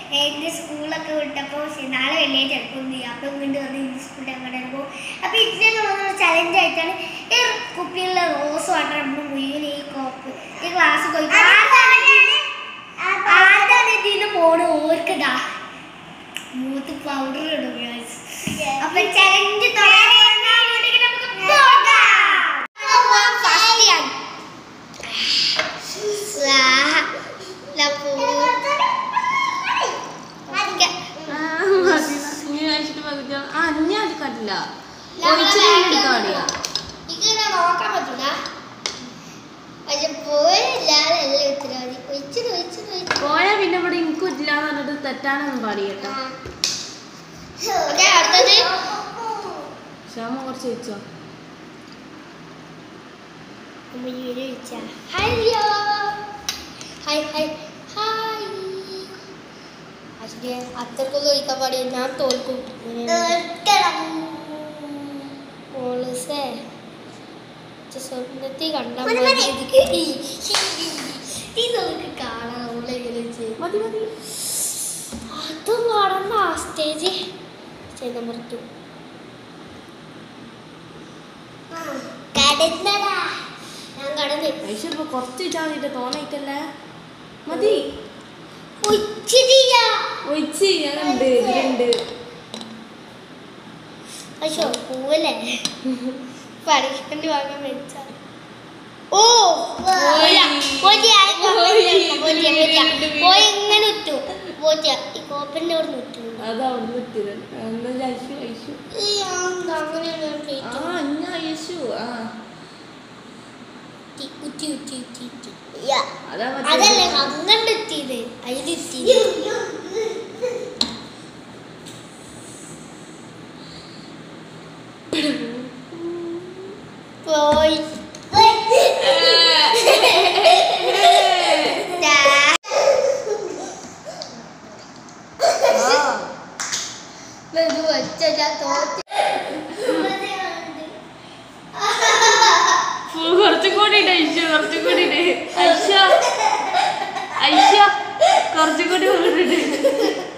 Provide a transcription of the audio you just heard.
എൻ്റെ സ്കൂളൊക്കെ വിട്ടപ്പോൾ നാളെ വെള്ളിയാഴ്ച എടുക്കും അപ്പം ഇങ്ങോട്ട് വന്ന് സ്കൂളിൽ അങ്ങനെ പോകും. അപ്പോൾ ഇതിനൊക്കെ വന്നൊരു ചലഞ്ചായിട്ടാണ് ഈ കുപ്പിയിലുള്ള റോസ് വാട്ടർ നമ്മൾ മുഴുവൻ ഈ കോപ്പ് ഈ ഗ്ലാസ് പോയി ആദ്യമാണ് ഇതിന് പോണ് ഓർക്കതാ മൂത്ത് പൗഡർ ഇടും. അപ്പം ചലഞ്ച് നോക്കാൻ പറ്റില്ല പോയാ പിന്നെ ഇവിടെ എനിക്കും ഇല്ലാന്ന് പറഞ്ഞിട്ട് തെറ്റാനൊന്നും പാടി കേട്ടോ. ശ്യാമ കുറച്ച് വെച്ചോ. അത്രക്കൊന്നും ഒഴിക്കാൻ പാടിയ ഞാൻ തോൽക്കും. സ്വപ്നത്തിൽ കണ്ടാൽ ഇതൊക്കെ കാണാം. അതും കാണുന്ന ആ സ്റ്റേജ് ചെയ്ത മറിക്കും. ഞാൻ കടന്നു കുറച്ച് വെച്ചാൽ മതി തോന്നിട്ടല്ലേ മതി. അയ്യോ പൂവല്ലേ പഠിക്കേണ്ടി വാങ്ങാൻ വെച്ച ഓ എങ്ങനെ ഇട്ടു ഈ കോപ്പന്റെ അവിടെ ഇട്ടു അതല്ലേ അങ്ങനെ എത്തിയത് അതിലെത്തി പോയി കുറച്ചും കൂടി കുറച്ചും കൂടി ഐഷ കുറച്ചും കൂടി